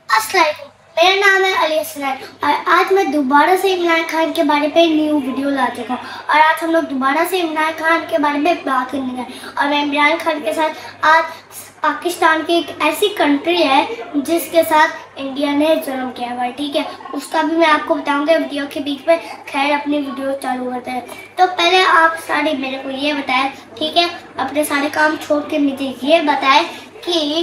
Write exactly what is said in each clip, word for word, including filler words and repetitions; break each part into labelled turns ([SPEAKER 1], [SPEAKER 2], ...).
[SPEAKER 1] अस्सलाम वालेकुम, मेरा नाम है अली हसन और आज मैं दोबारा से इमरान खान के बारे में न्यू वीडियो ला चुका हूँ। और आज हम लोग दोबारा से इमरान खान के बारे में बात करने गए और मैं इमरान खान के साथ आज पाकिस्तान की एक ऐसी कंट्री है जिसके साथ इंडिया ने जुल्म किया हुआ है, ठीक है। उसका भी मैं आपको बताऊंगा वीडियो के बीच में। खैर अपनी वीडियो चालू करते हैं तो पहले आप सारे मेरे को ये बताएं, ठीक है, अपने सारे काम छोड़ के मुझे ये बताएं कि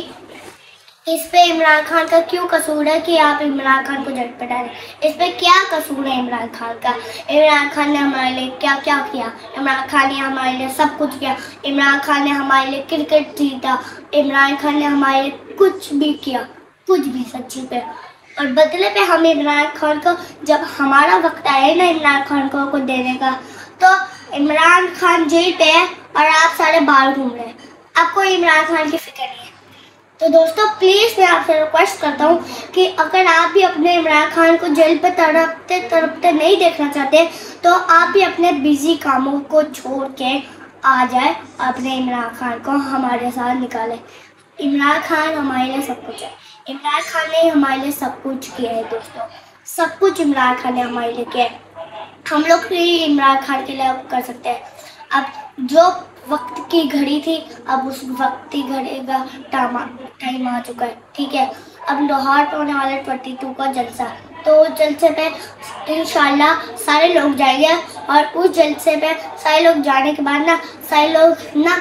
[SPEAKER 1] इस पे इमरान खान का क्यों कसूर है कि आप इमरान खान को जेल पे डालें। इस पे क्या कसूर है इमरान खान का? इमरान खान ने हमारे लिए क्या क्या किया? इमरान खान ने हमारे लिए सब कुछ किया। इमरान खान ने हमारे लिए क्रिकेट जीता। इमरान खान ने हमारे लिए कुछ भी किया, कुछ भी सच्ची पे। और बदले पे हम इमरान खान को, जब हमारा वक्त आए ना इमरान खान को, को देने का, तो इमरान खान जेल पे है और आप सारे बाहर घूम रहे हैं। आपको इमरान खान की फिक्र नहीं है। तो दोस्तों प्लीज़ मैं आपसे रिक्वेस्ट करता हूँ कि अगर आप भी अपने इमरान खान को जेल पे तड़पते तड़पते नहीं देखना चाहते तो आप भी अपने बिजी कामों को छोड़ के आ जाए, अपने इमरान खान को हमारे साथ निकालें। इमरान खान हमारे लिए सब कुछ है। इमरान खान ने हमारे लिए सब कुछ किया है दोस्तों, सब कुछ इमरान खान ने हमारे लिए किया है। हम लोग भी इमरान खान के लिए कर सकते हैं। अब जो वक्त की घड़ी थी, अब उस वक्त की घड़ी का टाइम आ चुका है, ठीक है। अब लाहौर पे होने वाला ट्वेंटी टू का जलसा, तो उस जलसे पे इंशाल्लाह सारे लोग जाएंगे और उस जलसे पे सारे लोग जाने के बाद ना सारे लोग ना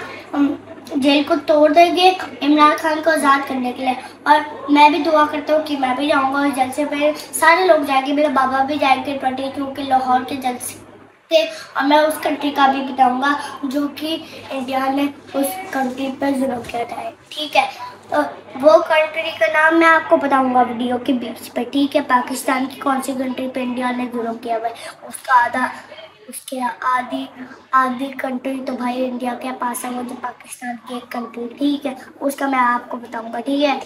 [SPEAKER 1] जेल को तोड़ देंगे इमरान खान को आज़ाद करने के लिए। और मैं भी दुआ करता हूँ कि मैं भी जाऊँगा उस जलसे पे। सारे लोग जाएंगे, मेरे बाबा भी जाएंगे ट्वेंटी टू के लाहौर के जलसे थे। और मैं उस कंट्री का भी बताऊंगा जो कि इंडिया ने उस कंट्री पर जुल्म किया था, ठीक है। तो वो कंट्री का नाम मैं आपको बताऊंगा वीडियो के बीच पे, ठीक है। पाकिस्तान की कौन सी कंट्री पे इंडिया ने जुल्म किया हुआ है, उसका आधा उसके आधी आधी कंट्री तो भाई इंडिया के पास है, वो जो पाकिस्तान की एक कंट्री, ठीक है, उसका मैं आपको बताऊँगा, ठीक है।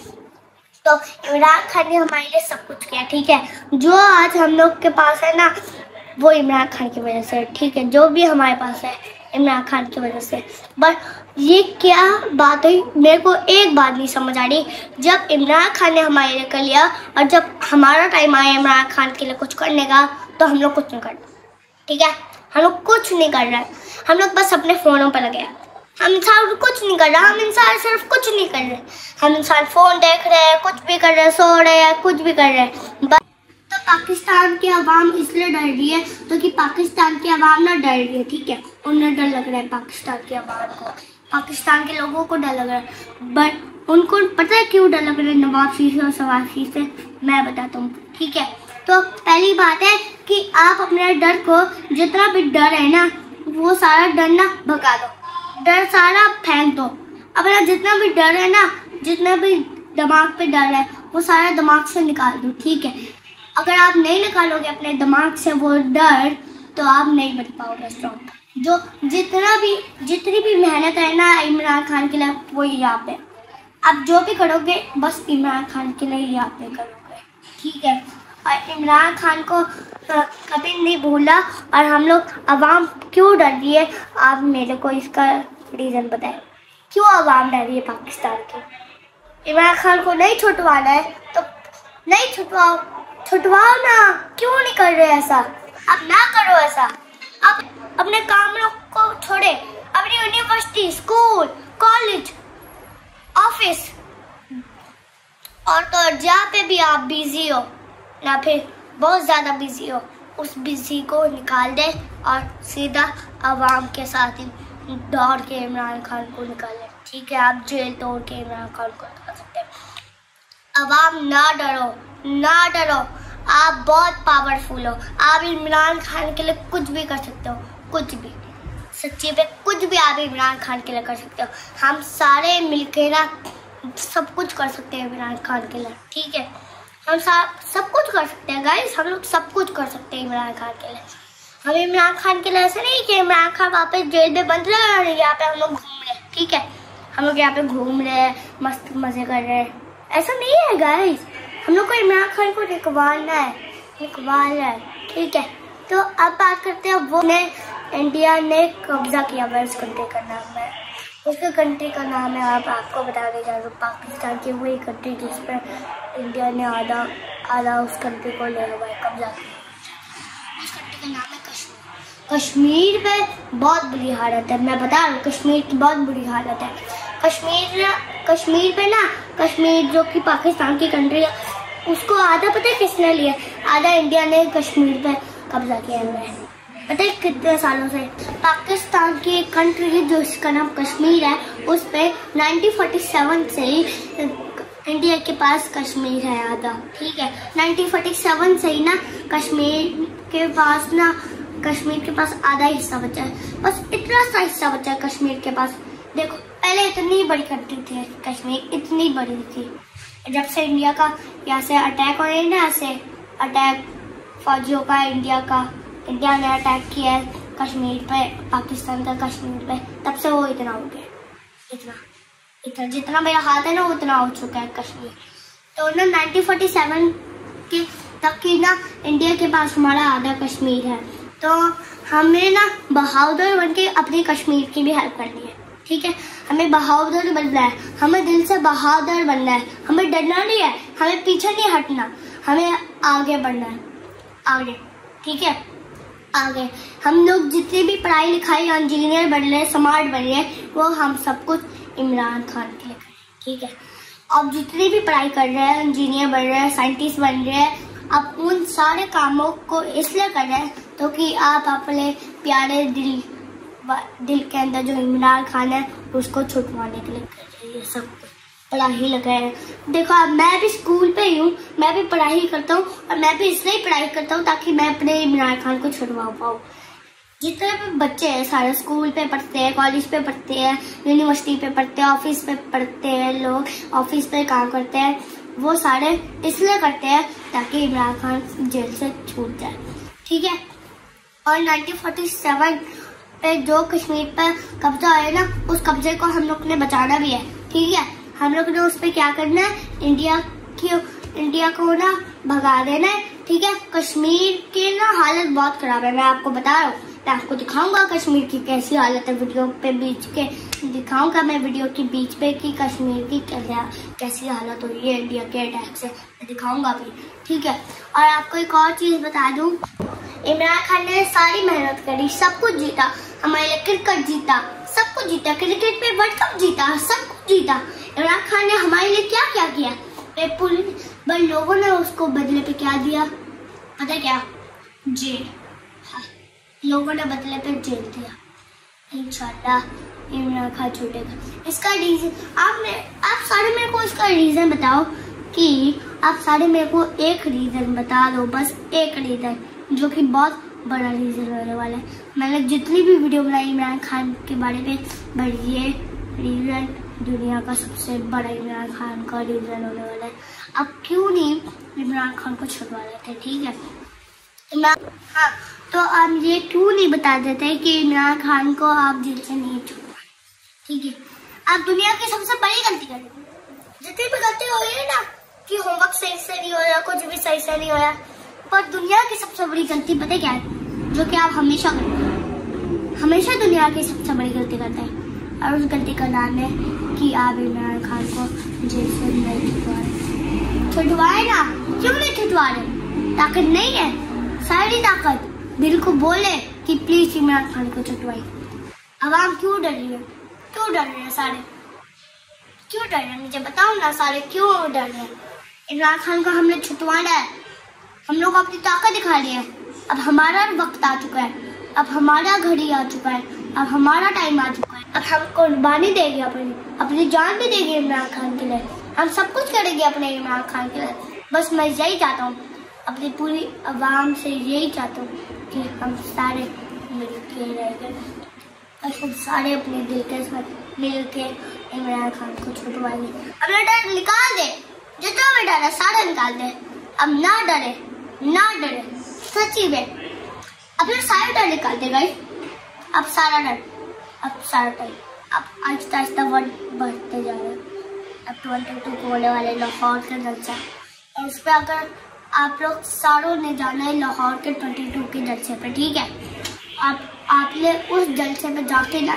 [SPEAKER 1] तो इमरान खान ने हमारे लिए सब कुछ किया, ठीक है। जो आज हम लोग के पास है ना वो इमरान खान की वजह से, ठीक है। जो भी हमारे पास है इमरान खान की वजह से। बट ये क्या बात हुई, मेरे को एक बात नहीं समझ आ रही। जब इमरान खान ने हमारे लिए कर लिया और जब हमारा टाइम आया इमरान खान के लिए कुछ करने का तो हम लोग कुछ नहीं कर रहे, ठीक है। हम लोग कुछ नहीं कर रहे, हम लोग बस अपने फ़ोनों पर लगे हैं। हम इंसान कुछ नहीं कर रहे, हम इंसान सिर्फ कुछ नहीं कर रहे। हम इंसान फ़ोन देख रहे हैं, कुछ भी कर रहे हैं, सो रहे हैं, कुछ भी कर रहे हैं। बस तो पाकिस्तान की आवाम इसलिए डर रही है तो कि पाकिस्तान की आवाम ना डर रही है, ठीक है। उन्हें डर लग रहा है, पाकिस्तान की आवाम को, पाकिस्तान के लोगों को डर लग रहा है। बट उनको पता है क्यों डर लग रहा है नवाज शरीफ से और शहबाज शरीफ से? मैं बताता हूँ, ठीक है। तो पहली बात है कि आप अपने डर को, जितना भी डर है ना वो सारा डर ना भगा दो, डर सारा फेंक दो। अपना जितना भी डर है ना, जितना भी दिमाग पे डर है वो सारा दिमाग से निकाल दो, ठीक है। अगर आप नहीं निकालोगे अपने दिमाग से वो डर तो आप नहीं बन पाओगे स्ट्रॉन्ग। जो जितना भी जितनी भी मेहनत है ना इमरान खान के लिए वो यहाँ पे आप जो भी करोगे बस इमरान खान के लिए यहाँ पे करोगे, ठीक है। और इमरान खान को कभी नहीं भूला। और हम लोग आवाम क्यों डर रही है, आप मेरे को इसका रीज़न बताएं, क्यों आवाम डर रही है पाकिस्तान की? इमरान खान को नहीं छुटवाना है तो नहीं छुटवाओ, छुटवाओ ना, क्यों नहीं कर रहे ऐसा? आप ना करो ऐसा। आप अपने काम को छोड़े, अपनी यूनिवर्सिटी, स्कूल, कॉलेज, ऑफिस और तो जहाँ पे भी आप बिजी हो या फिर बहुत ज़्यादा बिजी हो उस बिजी को निकाल दे और सीधा आवाम के साथ ही दौड़ के इमरान खान को निकाले, ठीक है। आप जेल तोड़ के इमरान खान को निकाल सकते हैं। आवाम ना डरो, ना डरो, आप बहुत पावरफुल हो। आप इमरान खान के लिए कुछ भी कर सकते हो, कुछ भी, सच्ची पे कुछ भी आप इमरान खान के लिए कर सकते हो। हम सारे मिलके ना सब कुछ कर सकते हैं इमरान खान के लिए, ठीक है। हम सब कुछ कर सकते हैं गाइस, हम लोग सब कुछ कर सकते हैं इमरान खान के लिए। हम इमरान खान के लिए ऐसा नहीं कि इमरान खान वापस जेल में बंद रहे और यहाँ पे हम लोग घूम रहे हैं, ठीक है। हम लोग यहाँ पे घूम रहे हैं, मस्त मजे कर रहे हैं, ऐसा नहीं है गाइस। हम लोग को इमरान खान को निकलवाना है, निकलवाना है, ठीक है। तो अब बात करते हैं वो ने इंडिया ने कब्जा किया हुआ इस कंट्री का नाम है, उसके कंट्री का नाम है, आप आपको बताने जा रहा हूँ, पाकिस्तान की वही कंट्री जिस पर इंडिया ने आधा आधा उस कंट्री को ले हुआ है, कब्जा किया। उस कंट्री का नाम है कश्मीर। कश्मीर पे बहुत बुरी हालत है, मैं बता रहा हूँ, कश्मीर की बहुत बुरी हालत है। कश्मीर कश्मीर पे ना, कश्मीर जो कि पाकिस्तान की कंट्री है, उसको आधा पता है किसने लिया? आधा इंडिया ने कश्मीर पे कब्जा किया हुआ है। पता है कितने सालों से? पाकिस्तान की एक कंट्री है जो इसका नाम कश्मीर है, उस पे नाइनटीन फोर्टी सेवन से ही इंडिया के पास कश्मीर है आधा, ठीक है। नाइनटीन फोर्टी सेवन से ही ना कश्मीर के पास ना कश्मीर के पास आधा हिस्सा बचा है, बस इतना सा हिस्सा बचा है कश्मीर के पास। देखो पहले इतनी बड़ी कंट्री थी कश्मीर, इतनी बड़ी थी। जब से इंडिया का यहाँ से अटैक हो रहा है ना, ऐसे अटैक फौजियों का इंडिया का, इंडिया ने अटैक किया है कश्मीर पे, पाकिस्तान का कश्मीर पे, तब से वो इतना हो गया, इतना इतना जितना मेरा हाथ है ना उतना हो चुका है कश्मीर। तो ना नाइनटीन फोर्टी सेवन के तक की ना इंडिया के पास हमारा आधा कश्मीर है, तो हमें ना बहादुर बन के अपनी कश्मीर की भी हेल्प करनी है, ठीक है। हमें बहादुर बनना है, हमें दिल से बहादुर बनना है, हमें डरना नहीं है, हमें पीछे नहीं हटना, हमें आगे बढ़ना है, आगे, ठीक है, आगे। हम लोग जितनी भी पढ़ाई लिखाई, इंजीनियर बन रहे, स्मार्ट बन रहे, वो हम सब कुछ इमरान खान के लिए करें, ठीक है। अब जितनी भी पढ़ाई कर रहे हैं, इंजीनियर बन रहे हैं, साइंटिस्ट बन रहे हैं, अब उन सारे कामों को इसलिए कर रहे हैं तो कि आप अपने प्यारे दिल दिल के अंदर जो इमरान खान है उसको छुटवाने के लिए कर रहे हैं, सब पढ़ाई लगा है। देखो अब मैं भी स्कूल पे ही हूँ, मैं भी पढ़ाई करता हूँ, और मैं भी इसलिए ही पढ़ाई करता हूँ ताकि मैं अपने इमरान खान को छुड़वा पाऊँ। जितने भी बच्चे हैं सारे स्कूल पे पढ़ते हैं, कॉलेज पे पढ़ते हैं, यूनिवर्सिटी पे पढ़ते हैं, ऑफिस पे पढ़ते हैं, लोग ऑफिस पे काम करते हैं, वो सारे इसलिए करते हैं ताकि इमरान खान जेल से छूट जाए, ठीक है। और नाइनटीन फोर्टी सेवन पे जो कश्मीर पर कब्जा आया ना, उस कब्जे को हम लोग ने बचाना भी है, ठीक है। हम लोग ने उस पर क्या करना है, इंडिया की इंडिया को ना भगा देना है, ठीक है। कश्मीर की ना हालत बहुत खराब है, मैं आपको बता रहा हूँ, मैं आपको दिखाऊंगा कश्मीर की कैसी हालत है, वीडियो पे बीच के दिखाऊंगा मैं वीडियो के बीच पे कि कश्मीर की कैसी हालत हो रही है इंडिया के अटैक से, मैं दिखाऊंगा भी, ठीक है। और आपको एक और चीज बता दूं, इमरान खान ने सारी मेहनत करी, सब कुछ जीता, हमारे लिए क्रिकेट जीता, सब कुछ जीता, क्रिकेट पे वर्ल्ड कप जीता, सब कुछ जीता। इमरान खान ने हमारे लिए क्या क्या किया, पर लोगों ने उसको बदले पे क्या दिया पता है क्या? जेल। हाँ, लोगों ने बदले पे जेल दिया। इंशाल्लाह इमरान खान छूटेगा। इसका रीजन आप में आप सारे मेरे को इसका रीजन बताओ, कि आप सारे मेरे को एक रीजन बता दो, बस एक रीजन, जो कि बहुत बड़ा रीजन होने वाला है। मैंने जितनी भी वीडियो बनाई इमरान खान के बारे में, बट ये रीजन दुनिया का सबसे बड़ा इमरान खान का रीजन होने वाला है। अब क्यों नहीं इमरान खान को छुड़वा लेते, ठीक है। इमरान हाँ तो आप ये क्यों नहीं बता देते कि इमरान खान को आप जेल से नहीं छुड़वा, ठीक है। आप दुनिया की सबसे बड़ी गलती कर रहे, जितनी भी गलती हो रही है ना, कि होमवर्क सही से नहीं हो रहा, कुछ भी सही से नहीं हो रहा, पर दुनिया की सबसे बड़ी गलती पता क्या है, जो कि आप हमेशा करते हैं, हमेशा दुनिया की सबसे बड़ी गलती करते हैं, और उस गलती का नाम है कि आप इमरान खान को जेल से नहीं छुड़वा रहे। छुड़वाए ना, क्यों नहीं छुड़वा रहे? ताकत नहीं है, सारी ताकत दिल को बोले कि प्लीज इमरान खान को छुड़वाइए। आवाम क्यों डर रही है? क्यों डर रहे हैं सारे? क्यों डर रहे हैं? मुझे बताओ ना, सारे क्यों डर रहे हैं? इमरान खान को हमने छुड़वाना है, हम लोग अपनी ताकत दिखा रहे हैं। अब हमारा वक्त आ चुका है, अब हमारा घड़ी आ चुका है, अब हमारा टाइम आ चुका है। अब हम कुर्बानी देंगे, अपनी अपनी जान भी देंगे इमरान खान के लिए, हम सब कुछ करेंगे अपने इमरान खान के लिए। बस मैं यही चाहता हूँ, अपनी पूरी आवाम से यही चाहता हूँ कि हम सारे मिल के रहेंगे, और हम सारे अपने दिल के साथ मिल के इमरान खान को छुड़वाएंगे। अपना डर निकाल दे, जितना भी डर है सारा निकाल दे। अब ना डरे, ना डरे, सच्ची में अपना सारा डर निकाल दे गाइस। अब सारा डर, अब सारा डर, अब आहिस्ता आहिस्ता वर्ड बढ़ते जा रहे हैं। अब ट्वेंटी टू को होने वाले लाहौर के जलसा, और उस पर अगर आप लोग सारों ने जाना है लाहौर के ट्वेंटी टू के जलसे पे, ठीक है। आप आपने उस जलसे पे जाके ना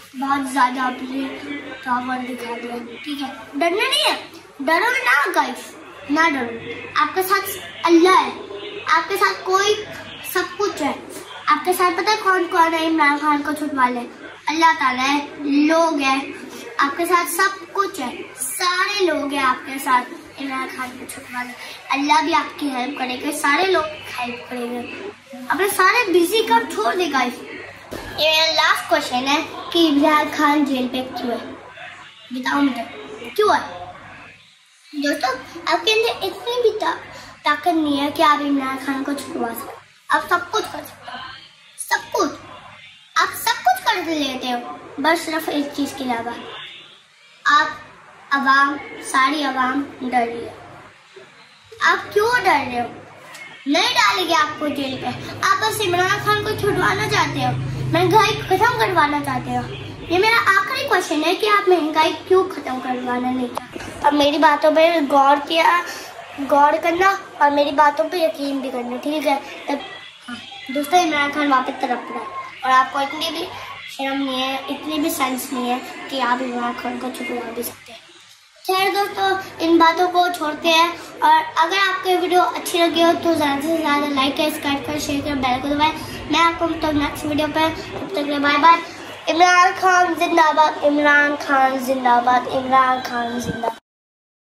[SPEAKER 1] बहुत ज्यादा अपने पावर दिखा दिया, ठीक है। डरना नहीं है, डरो ना गाइस, ना डरो। आपके साथ अल्लाह है, आपके साथ कोई सब कुछ है। आपके साथ पता है कौन कौन है इमरान खान को छुड़वा ले? अल्लाह ताला है, लोग हैं, आपके साथ सब कुछ है, सारे लोग हैं आपके साथ इमरान खान को छुड़वा ले। अल्लाह भी आपकी हेल्प करेगा, सारे लोग हेल्प करेंगे। अपने सारे बिजी काम छोड़ दे गाइस। ये मेरा लास्ट क्वेश्चन है कि इमरान खान जेल पे क्यों है? बताओ मुझे क्यों है? दोस्तों आपके अंदर इतनी भी ता, ताकत नहीं है कि आप इमरान खान को छुड़वा सकें। आप सब कुछ कर सकते हो, सब कुछ, आप सब कुछ कर लेते हो, बस सिर्फ एक चीज के अलावा आप अवाम, सारी अवाम डर रही है। आप क्यों डर रहे हो? नहीं डालेंगे आपको जेल पे, आप बस इमरान खान को छुड़वाना चाहते हो, महंगाई खत्म करवाना चाहते हो। ये मेरा आखिरी क्वेश्चन है कि आप महंगाई क्यों खत्म करवाना नहीं चाहते? अब मेरी बातों पे गौर किया, गौर करना और मेरी बातों पे यकीन भी करना, ठीक है। तब दोस्तों इमरान खान वापस तड़प रहा है और आपको इतनी भी शर्म नहीं है, इतनी भी सेंस नहीं है कि आप इमरान खान को छुड़वा भी सकते हैं। खैर दोस्तों, इन बातों को छोड़ते हैं और अगर आपको वीडियो अच्छी लगी हो तो ज़्यादा से ज़्यादा लाइक करें, सब्सक्राइब करें, शेयर करें, बेल को दबाएं। मैं आपको तो नेक्स्ट वीडियो पर, तब तक बाय बाय। इमरान खान जिंदाबाद, इमरान खान जिंदाबाद, इमरान खान जिंदाबाद।